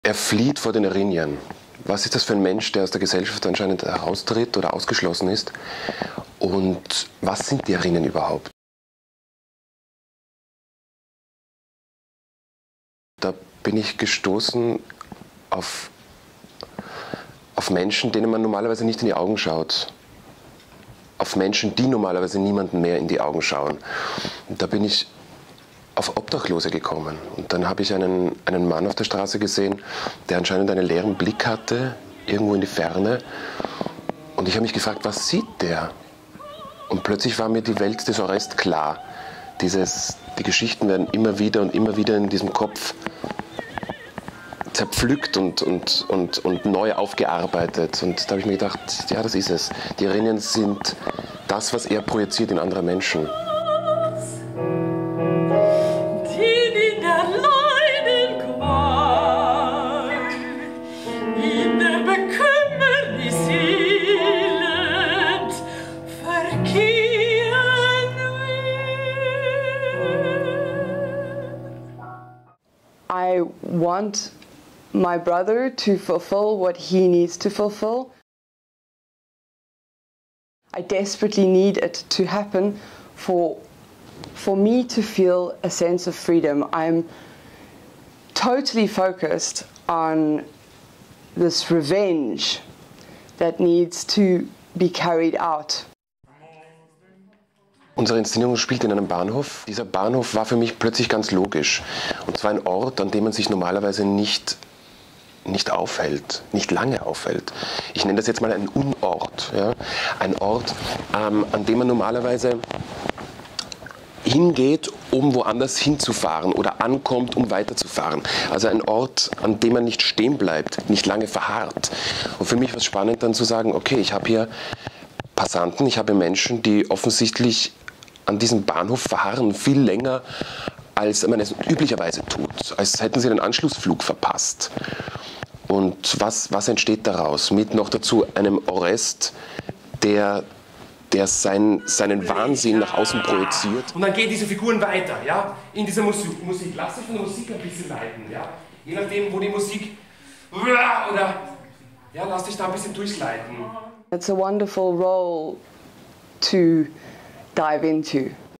Er flieht vor den Erinnerungen. Was ist das für ein Mensch, der aus der Gesellschaft anscheinend heraustritt oder ausgeschlossen ist? Und was sind die Erinnerungen überhaupt? Da bin ich gestoßen auf Menschen, denen man normalerweise nicht in die Augen schaut. Auf Menschen, die normalerweise niemandem mehr in die Augen schauen. Und da bin ich auf Obdachlose gekommen. Und dann habe ich einen Mann auf der Straße gesehen, der anscheinend einen leeren Blick hatte, irgendwo in die Ferne. Und ich habe mich gefragt, was sieht der? Und plötzlich war mir die Welt des Orest klar. Die Geschichten werden immer wieder in diesem Kopf zerpflückt und neu aufgearbeitet. Und da habe ich mir gedacht, ja, das ist es. Die Erinnerungen sind das, was er projiziert in andere Menschen. I want my brother to fulfill what he needs to fulfill. I desperately need it to happen for me to feel a sense of freedom. I'm totally focused on this revenge that needs to be carried out. Unsere Inszenierung spielt in einem Bahnhof. Dieser Bahnhof war für mich plötzlich ganz logisch. Und zwar ein Ort, an dem man sich normalerweise nicht aufhält, nicht lange aufhält. Ich nenne das jetzt mal einen Unort. Ja? Ein Ort, an dem man normalerweise hingeht, um woanders hinzufahren oder ankommt, um weiterzufahren. Also ein Ort, an dem man nicht stehen bleibt, nicht lange verharrt. Und für mich war es spannend dann zu sagen, okay, ich habe hier Passanten, ich habe Menschen, die offensichtlich an diesem Bahnhof verharren, viel länger, als man es üblicherweise tut, als hätten sie den Anschlussflug verpasst. Und was entsteht daraus? Mit noch dazu einem Orest, der seinen Wahnsinn nach außen projiziert. Und dann gehen diese Figuren weiter, ja, in dieser Musik. Lass dich von der Musik ein bisschen leiten, ja. Je nachdem, wo die Musik oder ja, lass dich da ein bisschen durchleiten. It's a wonderful role to dive into.